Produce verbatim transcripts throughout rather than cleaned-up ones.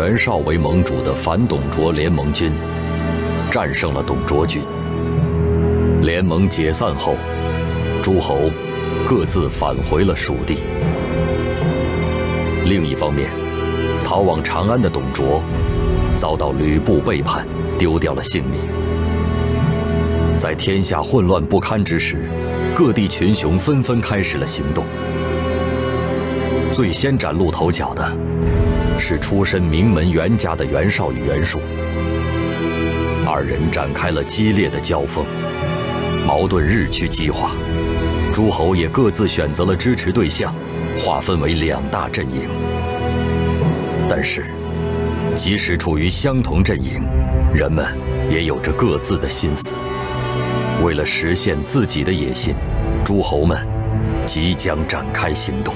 袁绍为盟主的反董卓联盟军战胜了董卓军。联盟解散后，诸侯各自返回了蜀地。另一方面，逃往长安的董卓遭到吕布背叛，丢掉了性命。在天下混乱不堪之时，各地群雄纷纷开始了行动。最先崭露头角的是出身名门袁家的袁绍与袁术，二人展开了激烈的交锋，矛盾日趋激化。诸侯也各自选择了支持对象，划分为两大阵营。但是，即使处于相同阵营，人们也有着各自的心思。为了实现自己的野心，诸侯们即将展开行动。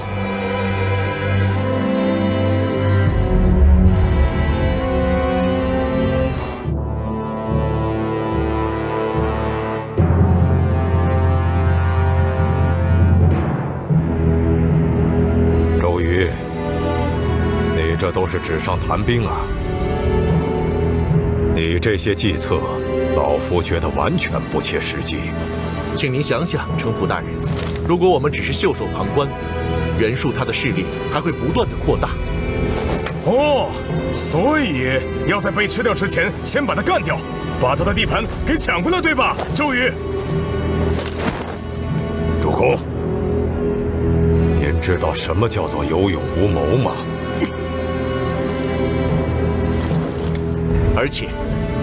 周瑜，你这都是纸上谈兵啊！你这些计策，老夫觉得完全不切实际。 请您想想，程普大人，如果我们只是袖手旁观，袁术他的势力还会不断的扩大。 哦，所以要在被吃掉之前，先把他干掉，把他的地盘给抢回来，对吧？周瑜， 主公，您知道什么叫做有勇无谋吗？ 而且，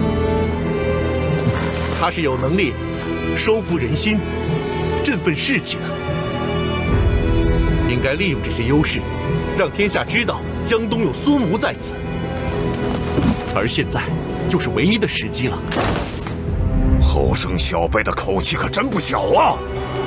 他是有能力收服人心、振奋士气的。应该利用这些优势，让天下知道江东有苏奴在此。而现在就是唯一的时机了。 后生小辈的口气可真不小啊！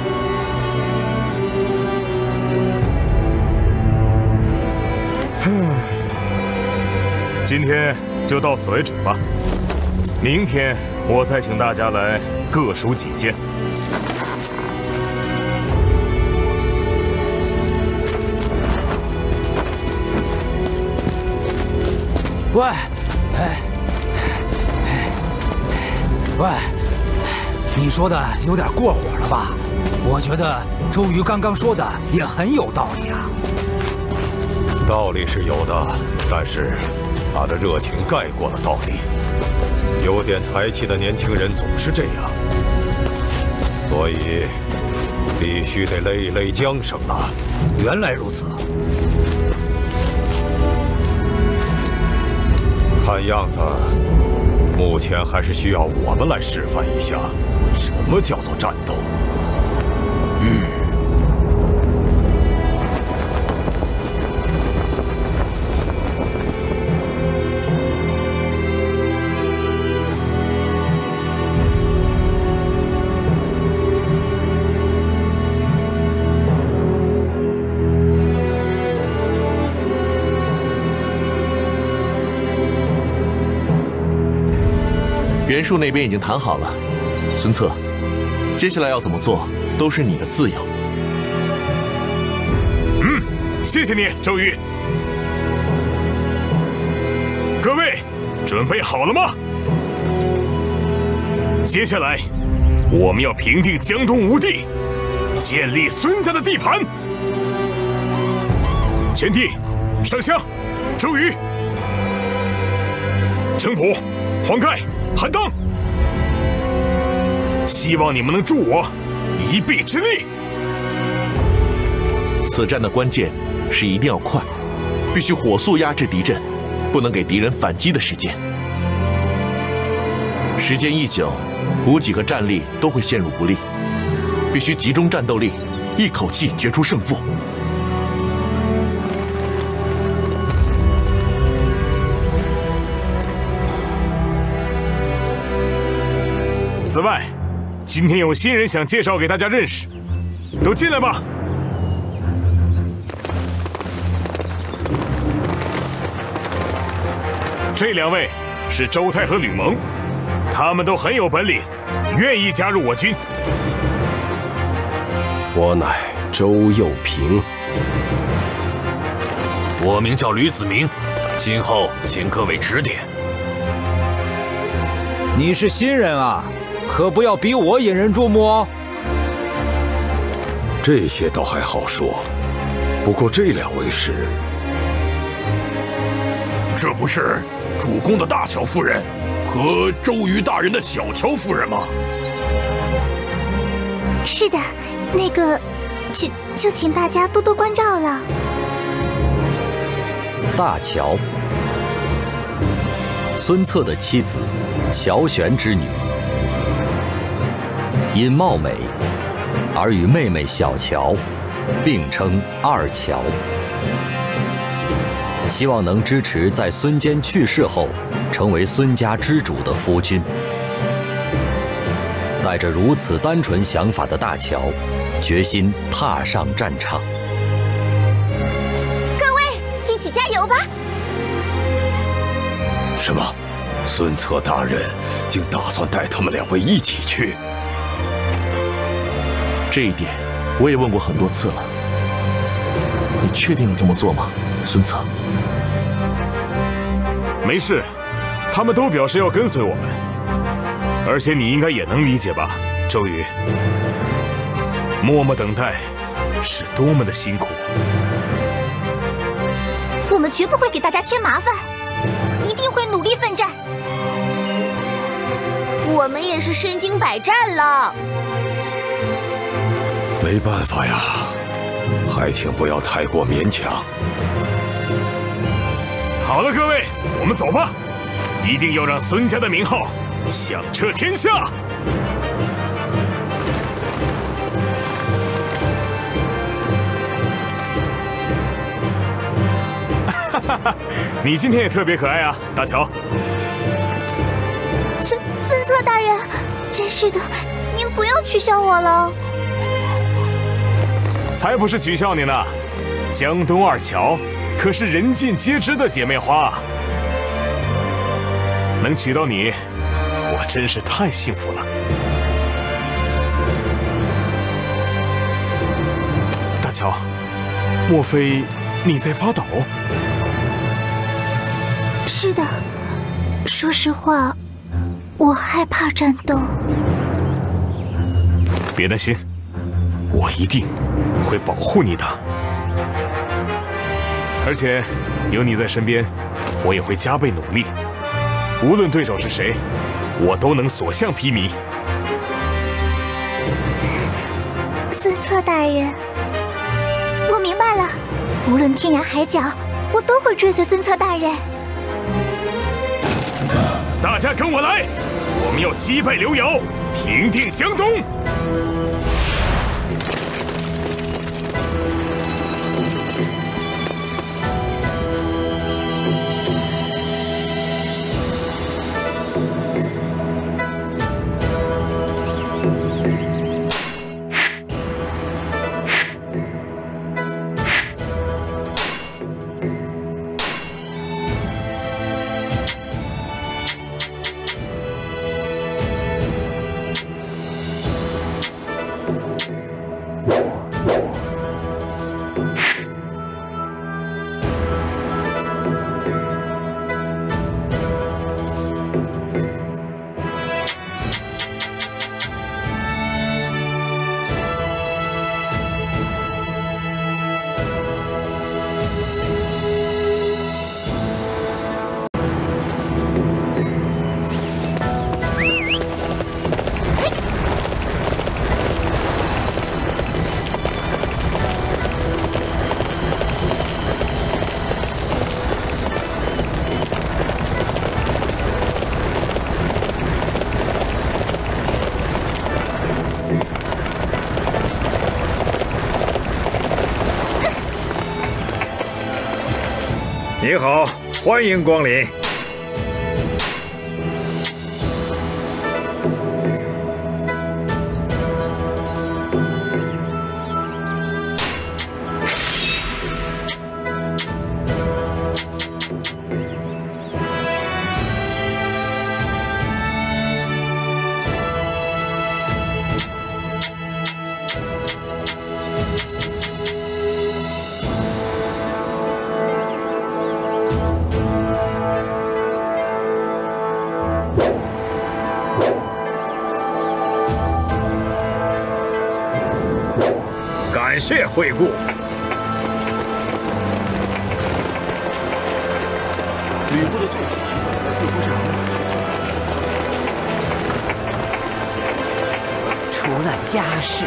今天就到此为止吧。明天我再请大家来各抒己见。 喂，哎，喂，你说的有点过火了吧？我觉得周瑜刚刚说的也很有道理啊。 道理是有的，但是他的热情盖过了道理。有点才气的年轻人总是这样，所以必须得勒一勒缰绳了。 原来如此。 看样子，目前还是需要我们来示范一下，什么叫做战斗。 嗯。 袁术那边已经谈好了，孙策，接下来要怎么做都是你的自由。 嗯，谢谢你，周瑜。各位，准备好了吗？接下来，我们要平定江东吴地，建立孙家的地盘。全体上香，周瑜、程普、黄盖、韩当，希望你们能助我一臂之力。 此战的关键是一定要快，必须火速压制敌阵，不能给敌人反击的时间。时间一久，补给和战力都会陷入不利，必须集中战斗力，一口气决出胜负。 此外，今天有新人想介绍给大家认识，都进来吧。这两位是周泰和吕蒙，他们都很有本领，愿意加入我军。 我乃周幼平。 我名叫吕子明， 今后请各位指点。 你是新人啊，可不要比我引人注目哦。 这些倒还好说，不过这两位是…… 这不是主公的大乔夫人和周瑜大人的小乔夫人吗？ 是的，那个，就就请大家多多关照了。 大乔，孙策的妻子，乔玄之女，因貌美而与妹妹小乔并称二乔，希望能支持在孙坚去世后成为孙家之主的夫君。带着如此单纯想法的大乔，决心踏上战场。 各位，一起加油吧！ 什么？孙策大人竟打算带他们两位一起去？ 这一点我也问过很多次了。你确定要这么做吗，孙策？ 没事，他们都表示要跟随我们，而且你应该也能理解吧，周瑜。默默等待是多么的辛苦。 我们绝不会给大家添麻烦，一定会努力奋战。我们也是身经百战了。 没办法呀，还请不要太过勉强。 好了，各位，我们走吧，一定要让孙家的名号响彻天下。哈哈，你今天也特别可爱啊，大乔。 孙孙策大人，真是的，您不要取笑我了。 才不是取笑你呢，江东二乔可是人尽皆知的姐妹花，能娶到你，我真是太幸福了。大乔，莫非你在发抖？ 是的，说实话，我害怕战斗。 别担心，我一定会保护你的。而且有你在身边，我也会加倍努力。无论对手是谁，我都能所向披靡。 孙策大人，我明白了，无论天涯海角，我都会追随孙策大人。 大家跟我来，我们要击败刘繇，平定江东。 你好，欢迎光临。 感谢惠顾。 吕布的坐骑似乎是除了家事。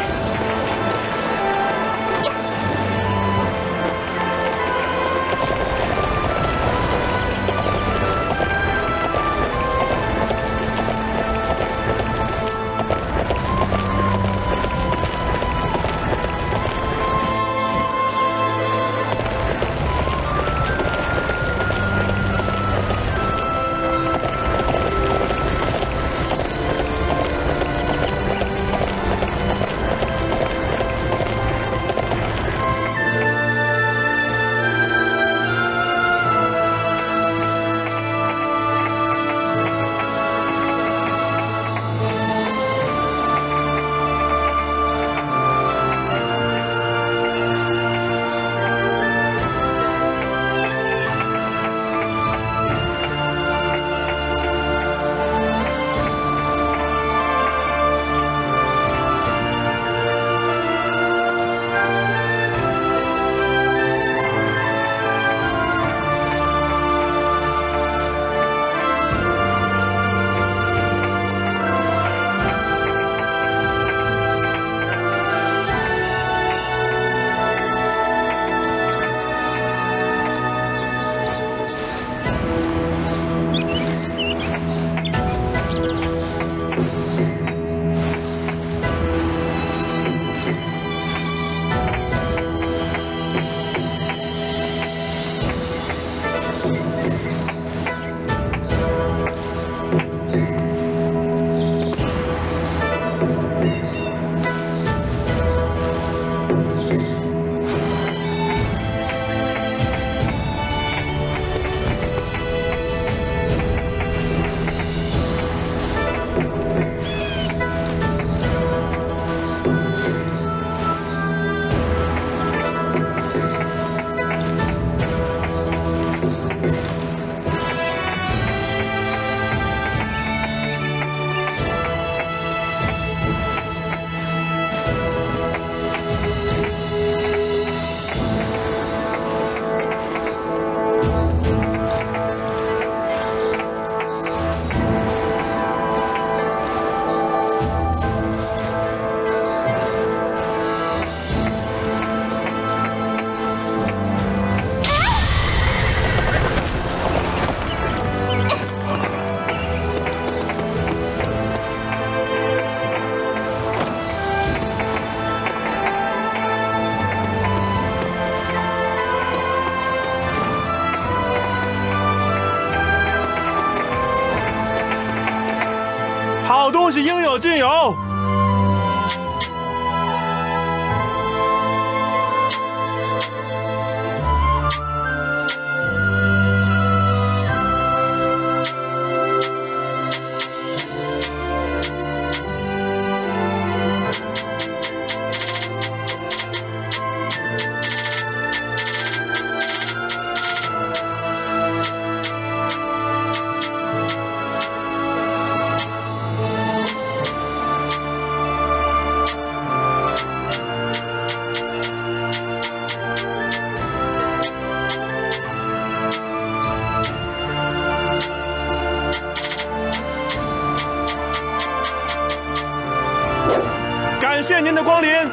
好东西应有尽有。感谢您的光临。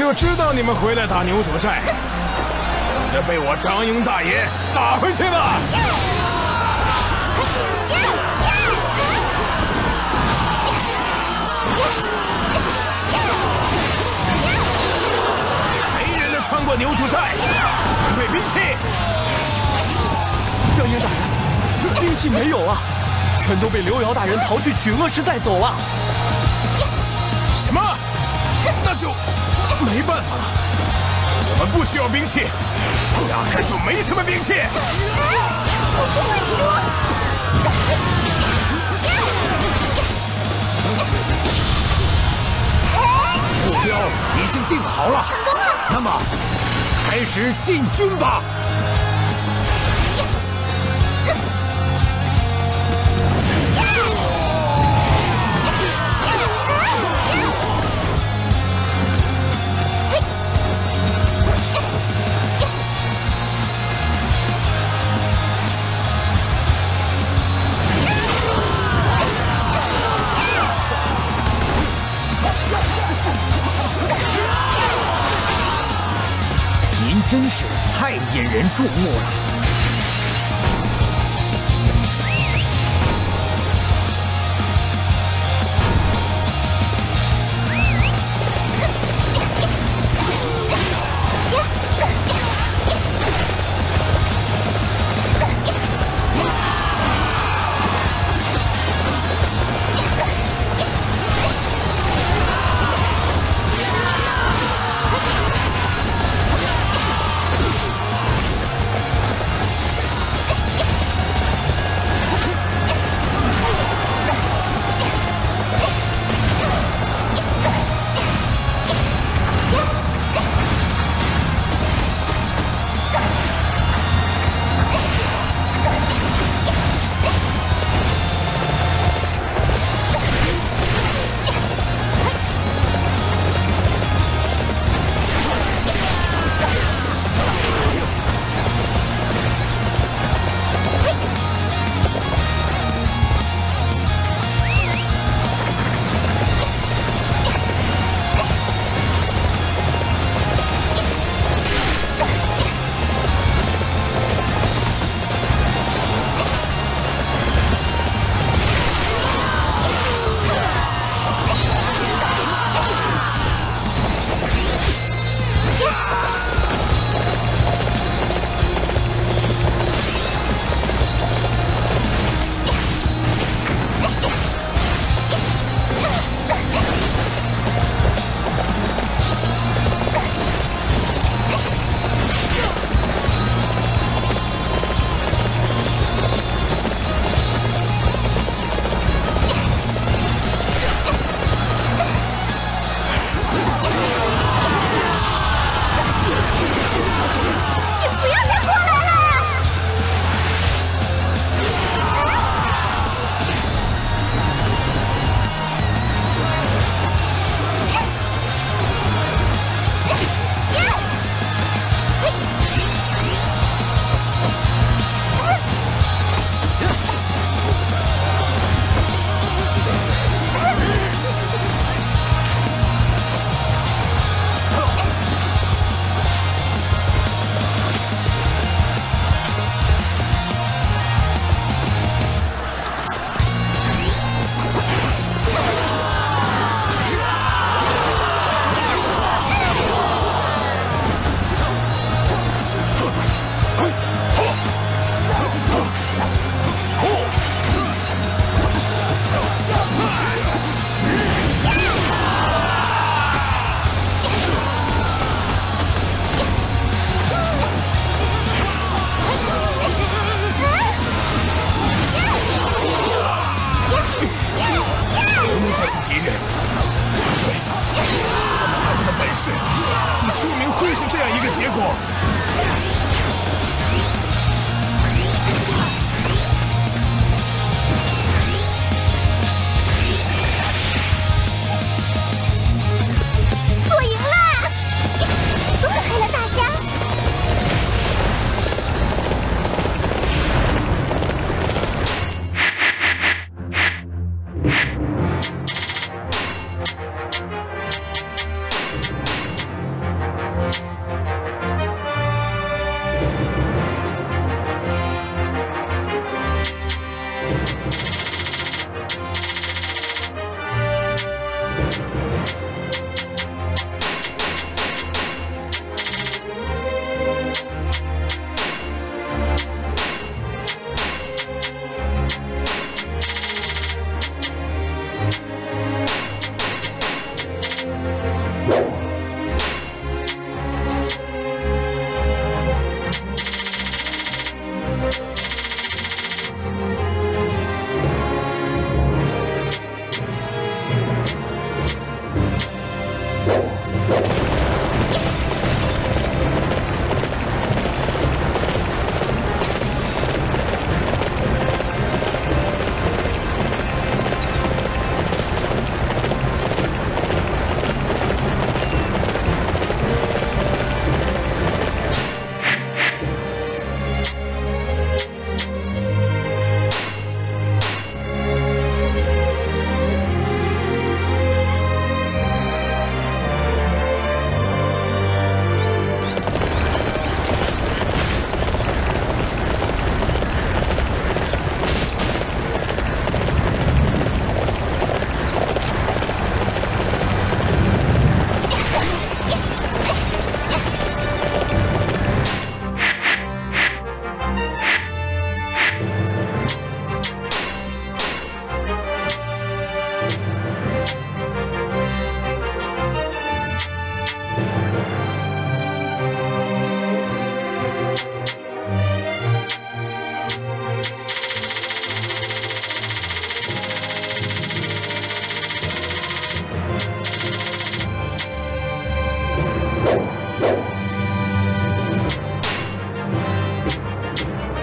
就知道你们回来打牛祖寨，等着被我张英大爷打回去吧！没人能穿过牛祖寨，准备兵器。 张英大人，兵器没有啊，全都被刘瑶大人逃去曲恶时带走了。 什么？那就没办法了。我们不需要兵器，压根就没什么兵器。 我不会说。 目标已经定好了，那么开始进军吧。真是太引人注目了。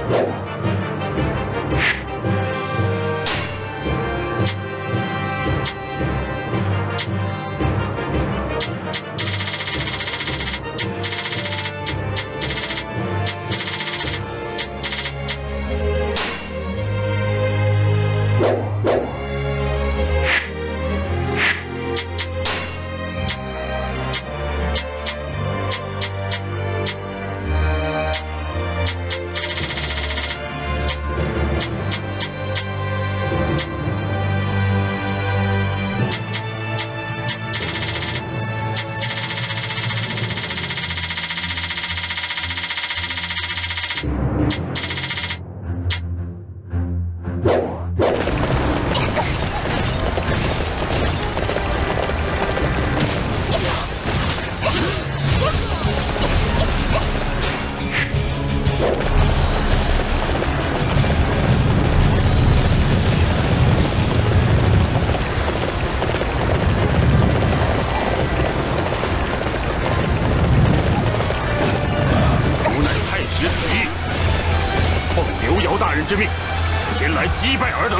之命，前来击败尔等。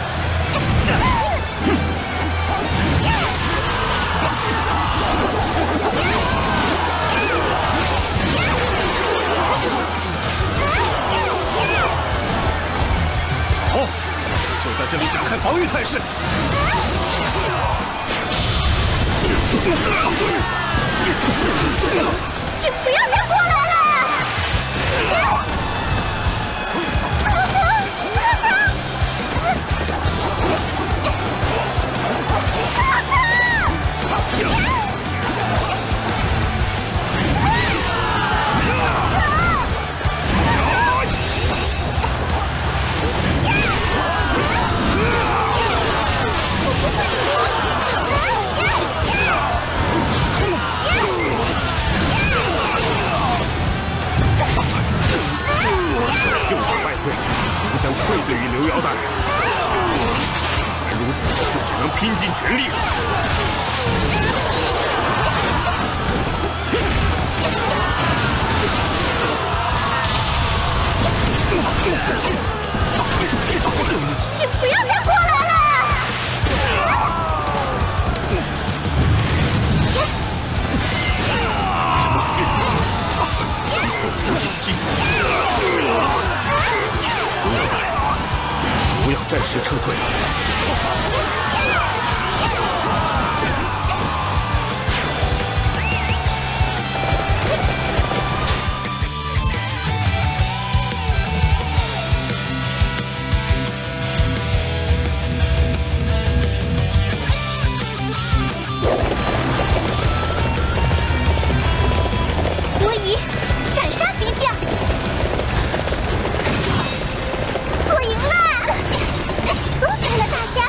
好，就在这里展开防御态势。 请不要再过来了！ 就此败退，吾将愧对于刘瑶大人。既然如此，就只能拼尽全力了。 请不要再过来了！ 无之气。 不要暂时撤退。 伯夷，斩杀敌将！我赢了！ 躲开了大家。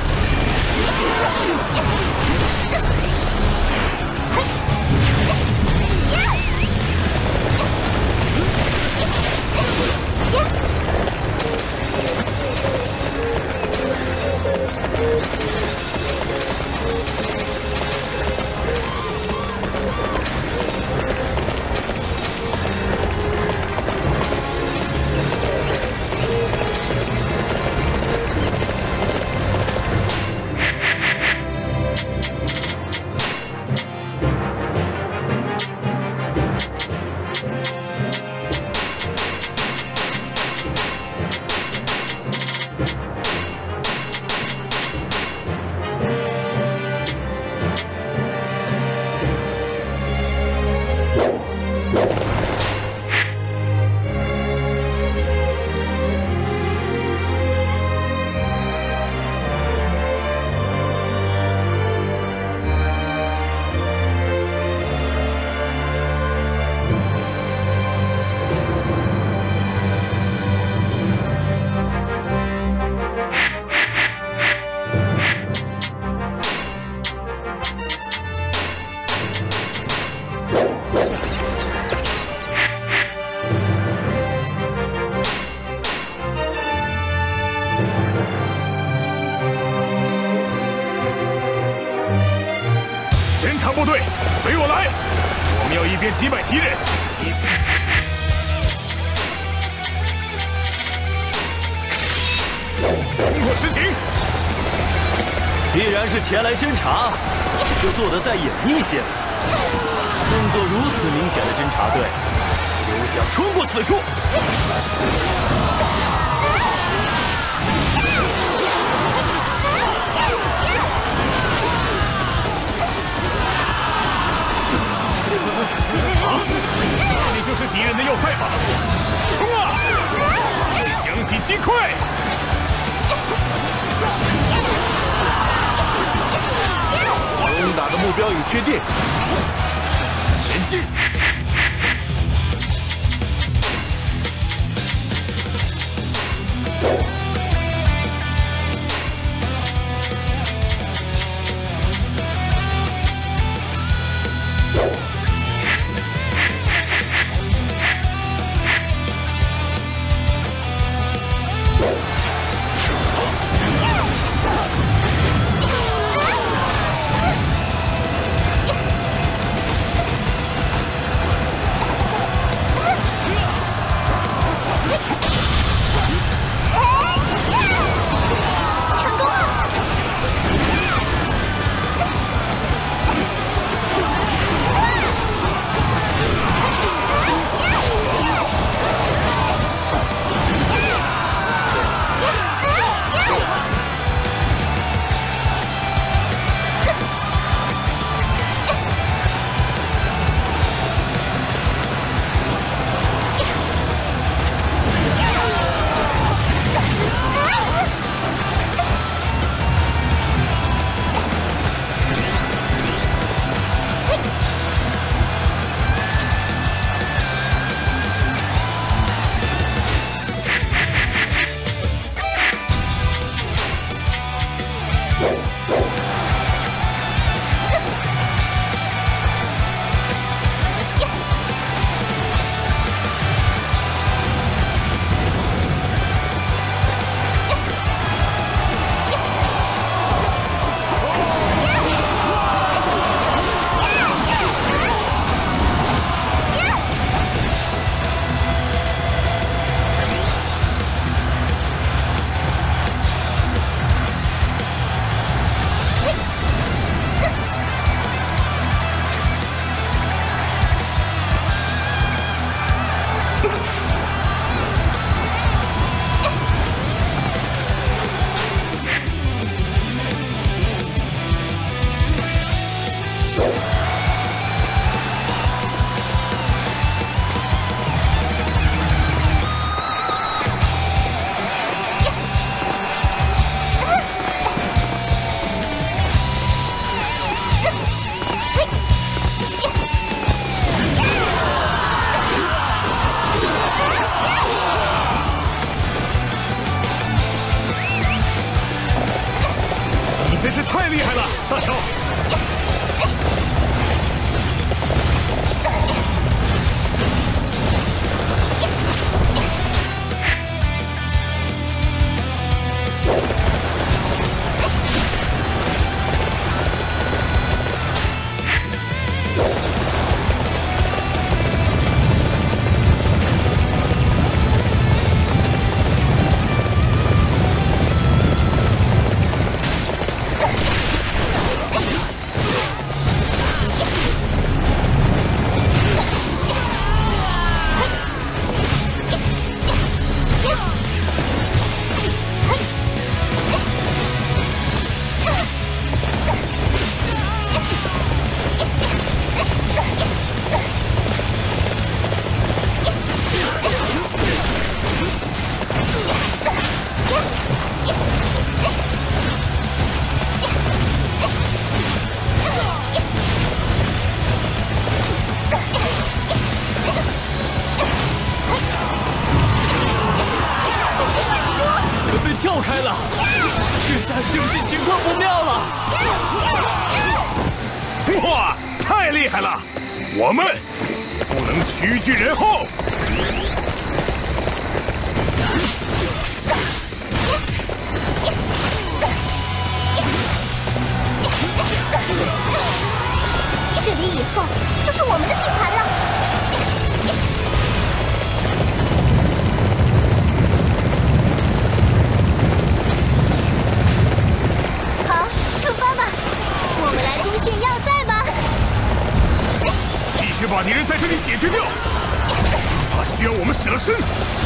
前场部队，随我来！我们要一边击败敌人，一失停。 既然是前来侦查，就做得再隐秘些。动作如此明显的侦察队，休想冲过此处！ 啊！这里就是敌人的要塞吧？冲啊！将其击溃！ 攻打的目标已确定，前进！ 真是太厉害了，大乔！ 撬开了，这下是不是情况不妙了？ 哇，太厉害了！我们不能屈居人后。 这里以后就是我们的地盘了。 这里解决掉，他需要我们舍身。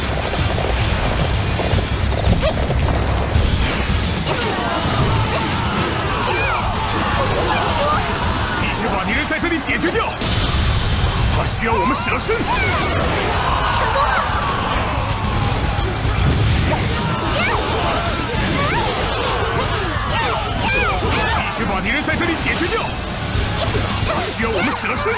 必须把敌人在这里解决掉，他需要我们舍身。必须把敌人在这里解决掉，他需要我们舍身。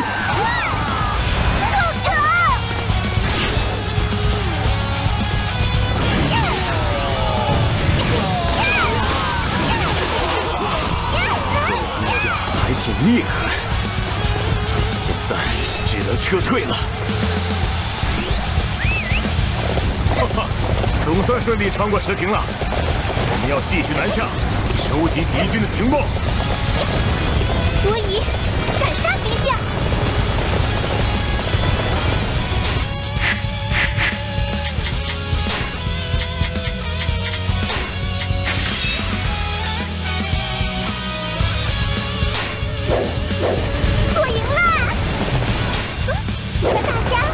还挺厉害，现在只能撤退了。哈哈，总算顺利穿过石亭了。我们要继续南下，收集敌军的情报。 我已斩杀敌将。我赢了！为了大家。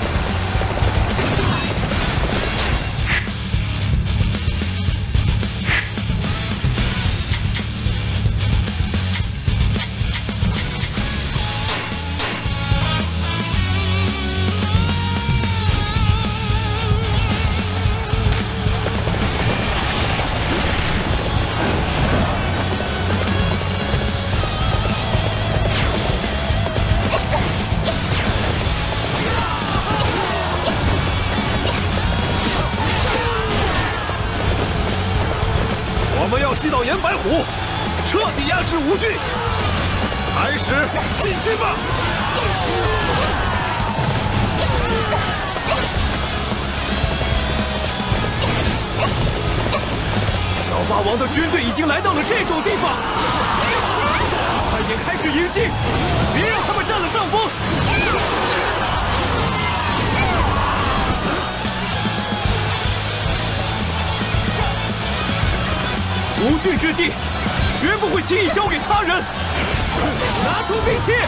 我们要击倒严白虎，彻底压制吴郡，开始进军吧！小霸王的军队已经来到了这种地方，快点开始迎击，别让他们占了上风！ 吴郡之地，绝不会轻易交给他人。拿出兵器！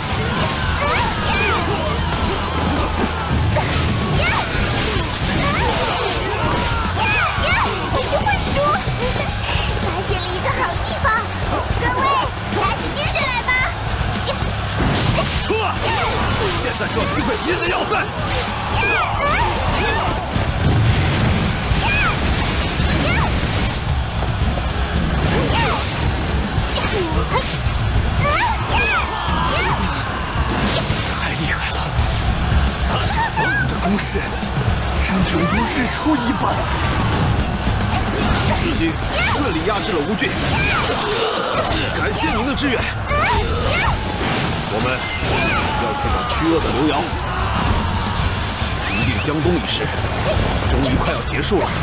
我不会输！发现了一个好地方，各位，打起精神来吧！ 撤！现在就要击溃敌人的要塞！ 太厉害了！小霸王的攻势真是如日出一般，已经顺利压制了吴郡。感谢您的支援。我们要去找驱恶的刘瑶。平定江东一事，终于快要结束了。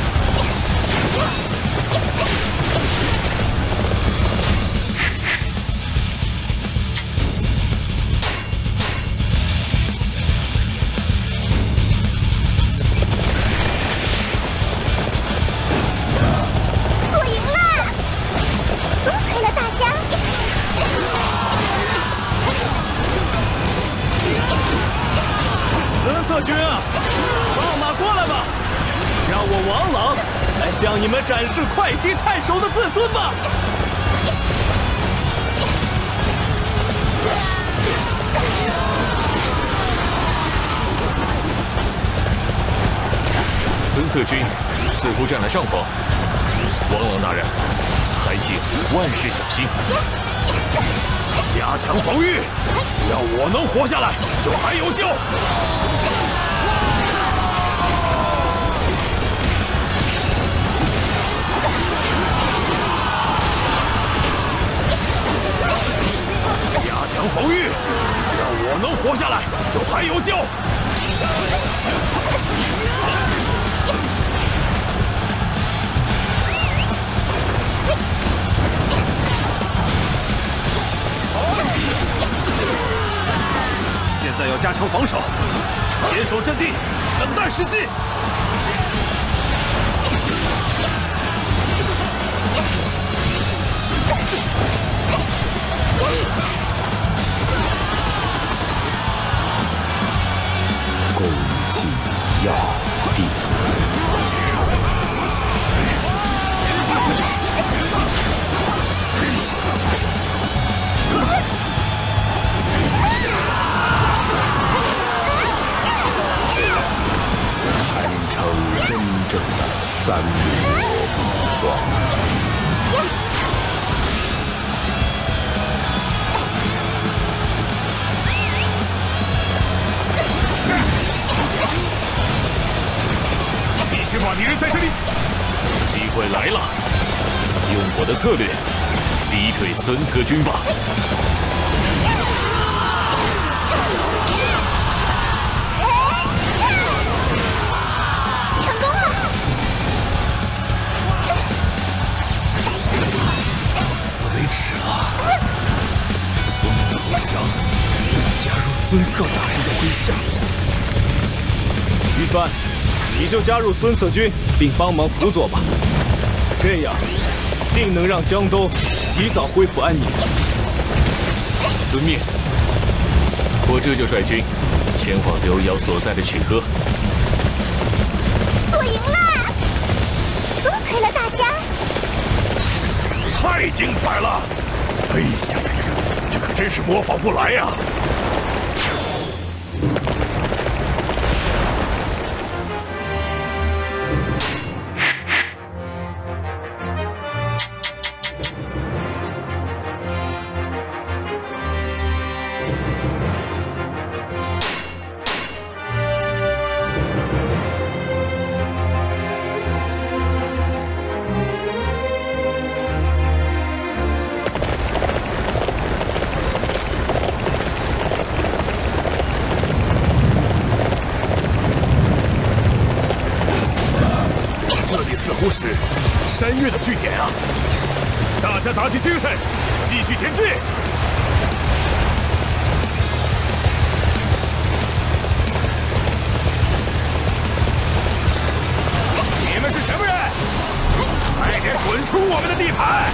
军啊，放马过来吧！让我王朗来向你们展示会稽太守的自尊吧！ 孙策军似乎占了上风，王朗大人，还请万事小心，加强防御。只要我能活下来，就还有救。 加强防御，只要我能活下来，就还有救。现在要加强防守，坚守阵地，等待时机。 三国无双。 必须把敌人在这里。 机会来了，用我的策略逼退孙策军吧。 加入孙策大人的麾下。 于帆，你就加入孙策军，并帮忙辅佐吧，这样定能让江东及早恢复安宁。 遵命。我这就率军前往刘瑶所在的曲阿。 我赢了！多亏了大家。 太精彩了！哎呀呀呀！ 这可真是模仿不来呀！ 似乎是山岳的据点啊！大家打起精神，继续前进！你们是什么人？快点滚出我们的地盘！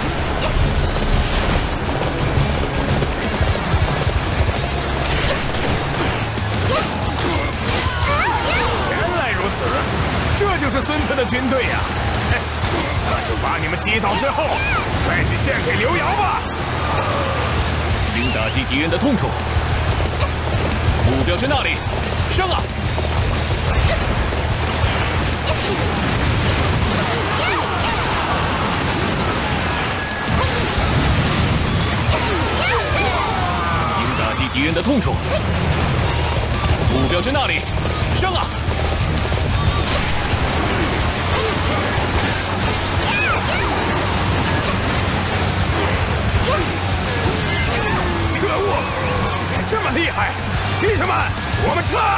原来如此，这就是孙策的军队呀！ 那就把你们击倒之后，再去献给刘瑶吧。 应打击敌人的痛处，目标是那里，上啊！应打击敌人的痛处，目标是那里，上啊！ 可恶！居然这么厉害！弟兄们，我们撤！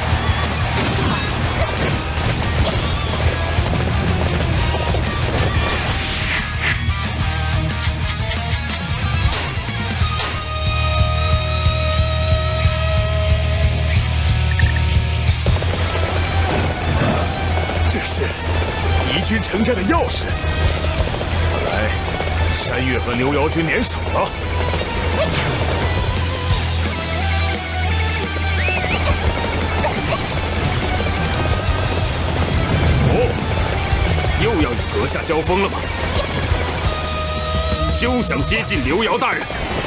这是敌军城寨的钥匙。看来山岳和刘瑶军联手了。 又要与阁下交锋了吗？休想接近刘瑶大人！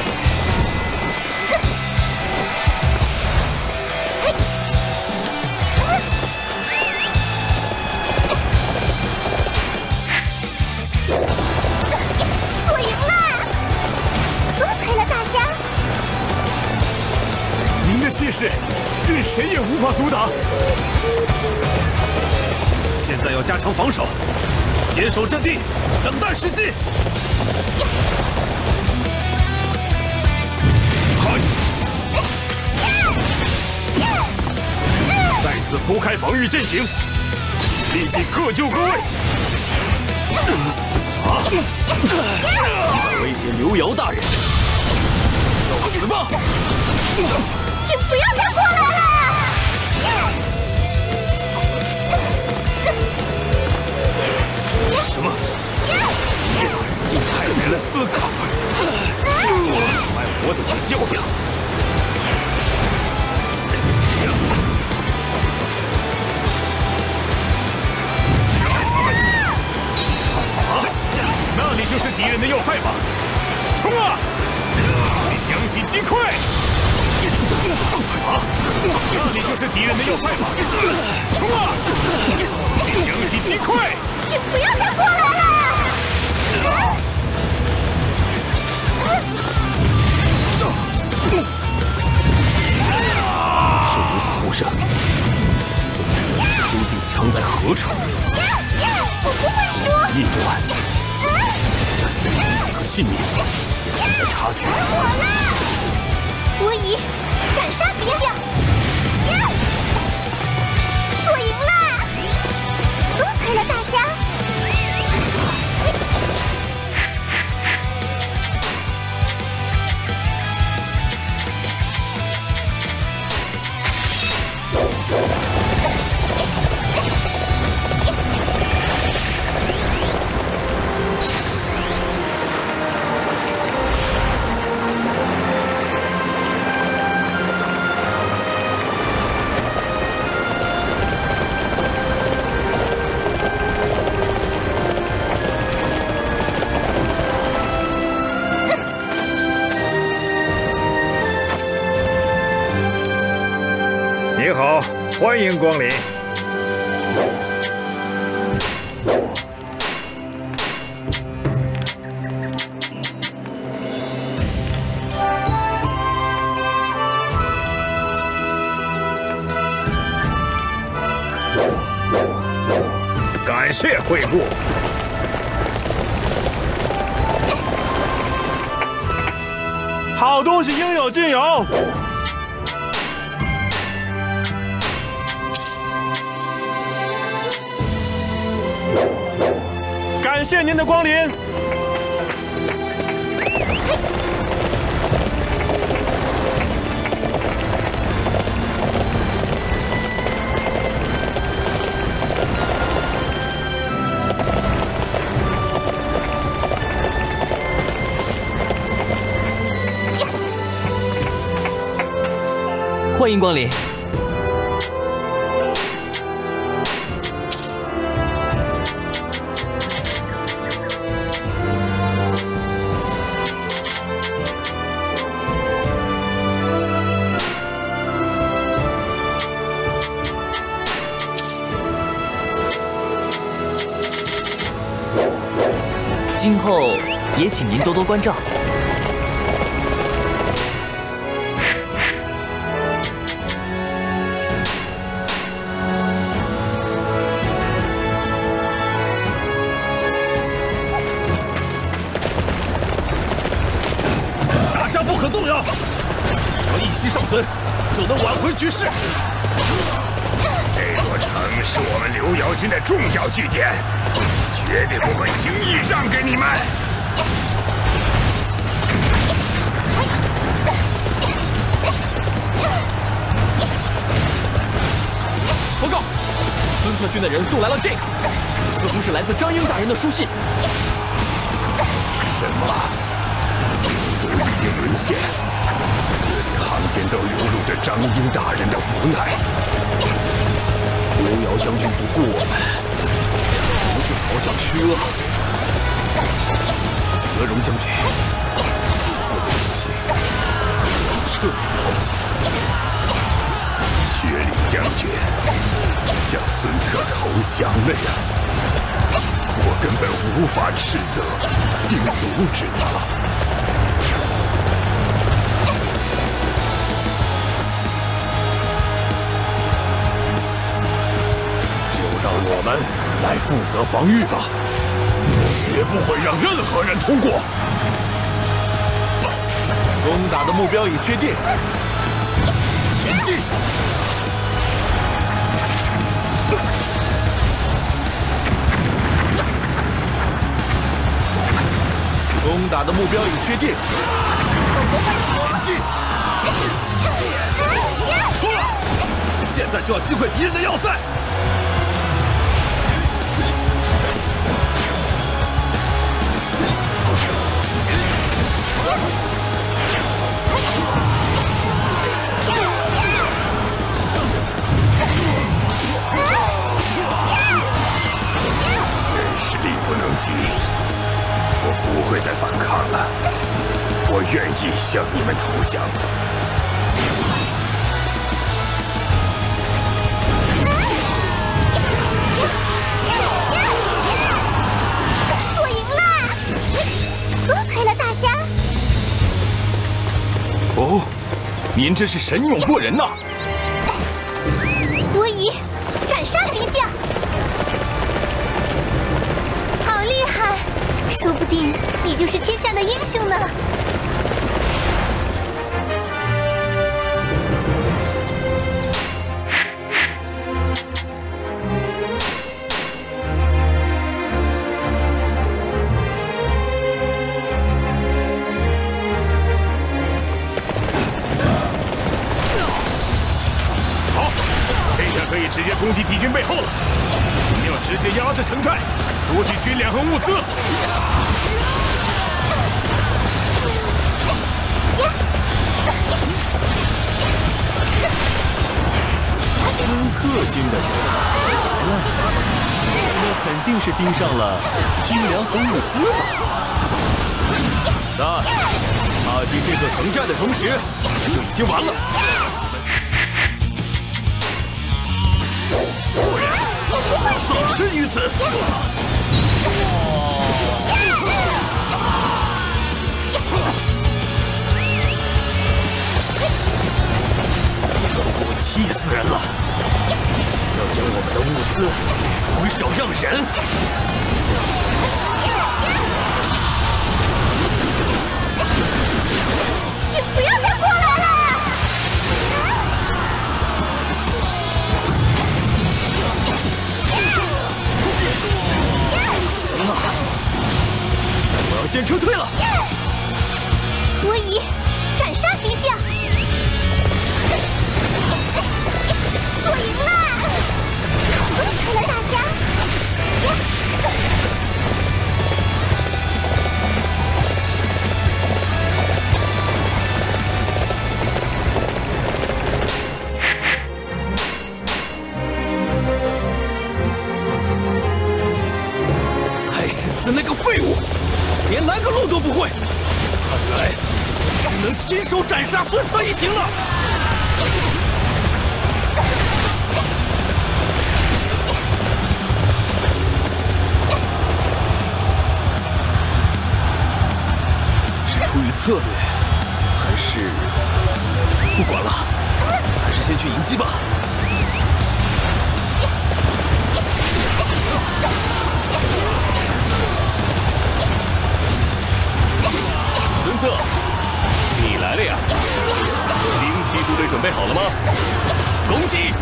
我赢了！多亏了大家。 您的气势，任谁也无法阻挡。 现在要加强防守，坚守阵地，等待时机。再次铺开防御阵型，立即各就各位。啊！威胁刘瑶大人，受死吧！ 请不要再过来了！ 什么？竟派来了刺客，阻碍我等的较量！啊，那里就是敌人的要塞吗？冲啊！去将其击溃！啊，那里就是敌人的要塞吗？冲啊！ 系将其击溃！ 请不要再过来了！ 是无法获胜。孙策究竟强在何处？ 我不会输！ 逆转，这你和信念也存在差距。 我啦！我以斩杀别将。我赢了！多亏了大家。 你好，欢迎光临。感谢惠顾。 好东西应有尽有。感谢您的光临。 欢迎光临。今后也请您多多关照。 大家不可动摇，只要一息尚存，就能挽回局势。 这座城是我们刘瑶军的重要据点。绝对不会轻易让给你们！ 报告，孙策军的人送来了这个，似乎是来自张英大人的书信。 什么？明珠已经沦陷，字里行间都流露着张英大人的无奈。 刘瑶将军不顾我们。独自逃向虚阿，泽荣将军，我的主心已彻底抛弃。 薛礼将军向孙策投降了呀！我根本无法斥责，并阻止他。 就让我们来负责防御吧，绝不会让任何人通过。攻打的目标已确定，前进！攻打的目标已确定，前进！出了！现在就要击溃敌人的要塞！ 真是力不能及，我不会再反抗了，我愿意向你们投降。 您真是神勇过人呐！ 伯夷，斩杀敌将，好厉害！说不定你就是天下的英雄呢。 可以直接攻击敌军背后了，我们要直接压制城寨，夺取军粮和物资。 孙策军的人来了，那肯定是盯上了军粮和物资吧？ 那踏进这座城寨的同时，就已经完了。 果然，丧尸于此。我气死人了！要将我们的物资拱手让人。 请不要再过来了！ 我要先撤退了。 伯夷，斩杀敌将！我赢了！离开了大家。 太史慈那个废物！ 连来个路都不会，看来只能亲手斩杀孙策一行了。是出于策略，还是不管了？还是先去迎击吧。 孙策，你来了呀！兵器部队准备好了吗？攻击！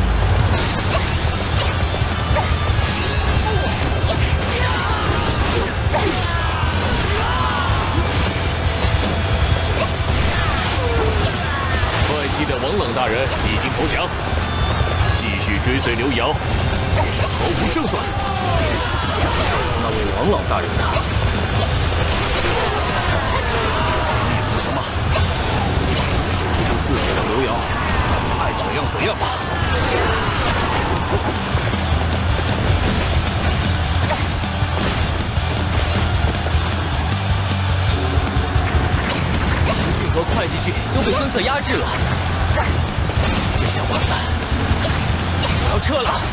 会稽的王冷大人已经投降，继续追随刘瑶也是毫无胜算。那位王老大人呢？ 自己让刘瑶爱怎样怎样吧。 吴郡和会稽郡都被孙策压制了，这下完了，我要撤了。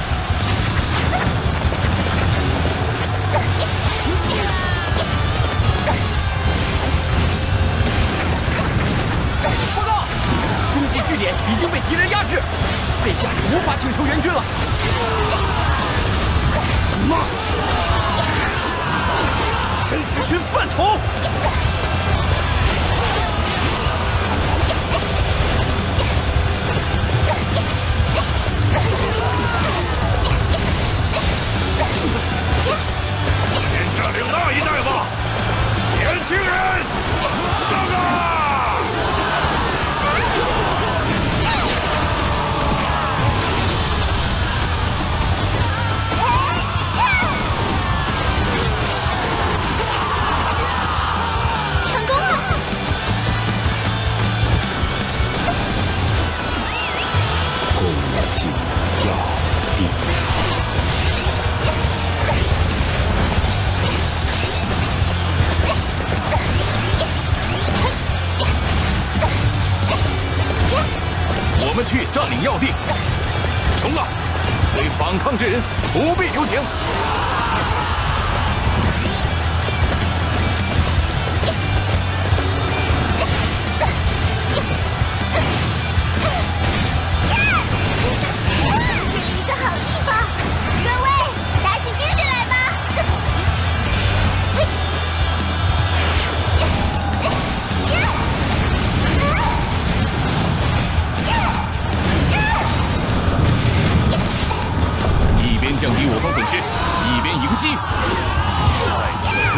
报告！ 中继据点已经被敌人压制，这下无法请求援军了。 什么？真是群饭桶！ 先占领那一带吧，年轻人，上啊！ 我们去占领要地，冲啊！对反抗之人不必留情。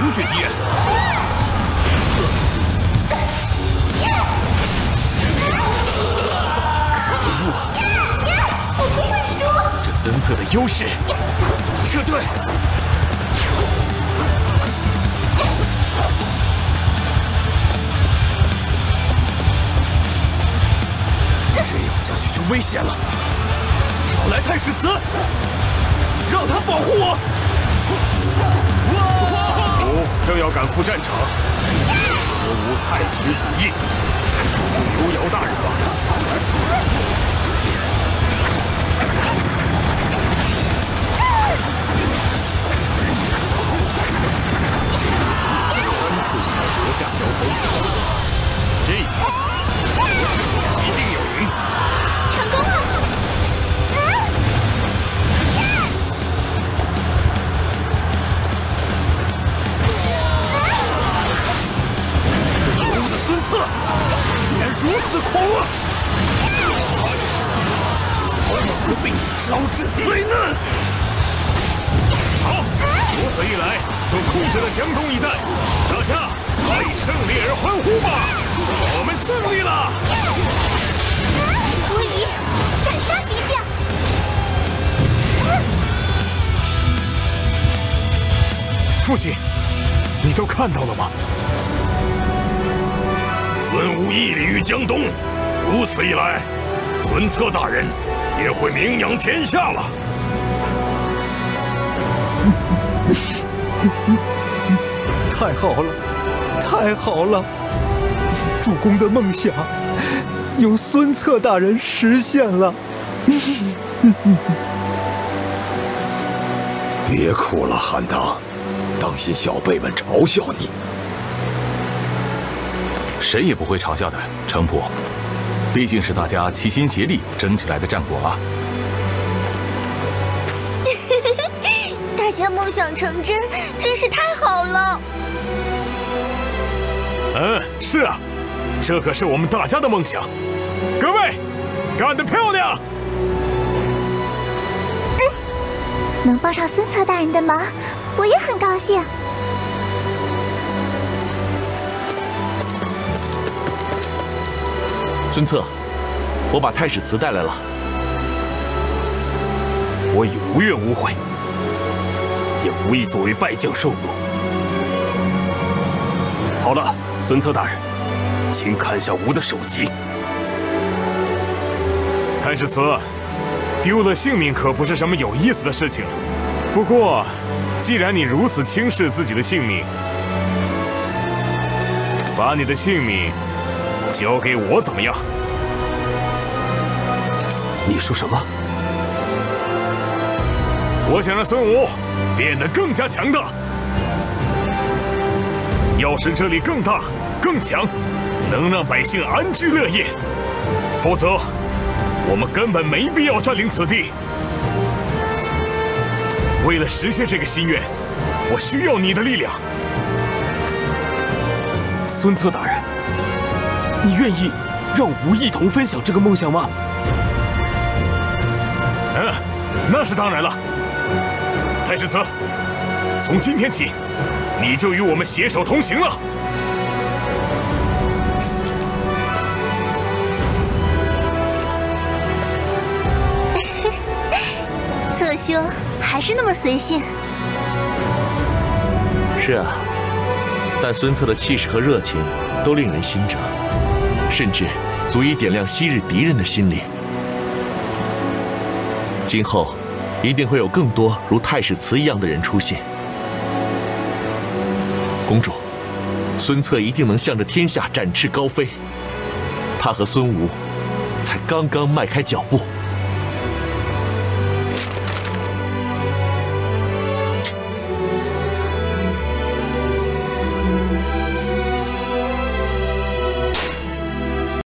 无惧敌人。可恶！ 我不会输！ 这孙策的优势，撤退！这样下去就危险了。找来太史慈，让他保护我。 吾正要赶赴战场，何无太史子义，守住刘繇大人吧。 三次国下交锋，这一次一定要赢。 成功了！ 可恶的孙策，居然如此狂妄！我会被你招致灾难！ 好，如此一来，就控制了江东一带。大家为胜利而欢呼吧！我们胜利了！ 卓仪，斩杀敌将！ 父亲，你都看到了吗？ 孙武屹立于江东，如此一来，孙策大人也会名扬天下了。 太好了，太好了！主公的梦想由孙策大人实现了。 别哭了，韩当，当心小辈们嘲笑你。 谁也不会嘲笑的，程普，毕竟是大家齐心协力争取来的战果啊。 大家梦想成真，真是太好了。 嗯，是啊，这可是我们大家的梦想。各位，干得漂亮！ 嗯，能帮上孙策大人的忙，我也很高兴。 孙策，我把太史慈带来了。 我已无怨无悔，也无意作为败将受辱。好了，孙策大人，请看下吾的首级。太史慈，丢了性命可不是什么有意思的事情。不过，既然你如此轻视自己的性命，把你的性命交给我怎么样？ 你说什么？ 我想让孙武变得更加强大。要使这里更大、更强，能让百姓安居乐业，否则我们根本没必要占领此地。为了实现这个心愿，我需要你的力量。 孙策大人，你愿意让吾一同分享这个梦想吗？ 嗯，那是当然了。太史慈，从今天起，你就与我们携手同行了。 策兄还是那么随性。 是啊，但孙策的气势和热情都令人心折，甚至足以点亮昔日敌人的心灵。今后一定会有更多如太史慈一样的人出现。公主，孙策一定能向着天下展翅高飞。他和孙吴才刚刚迈开脚步。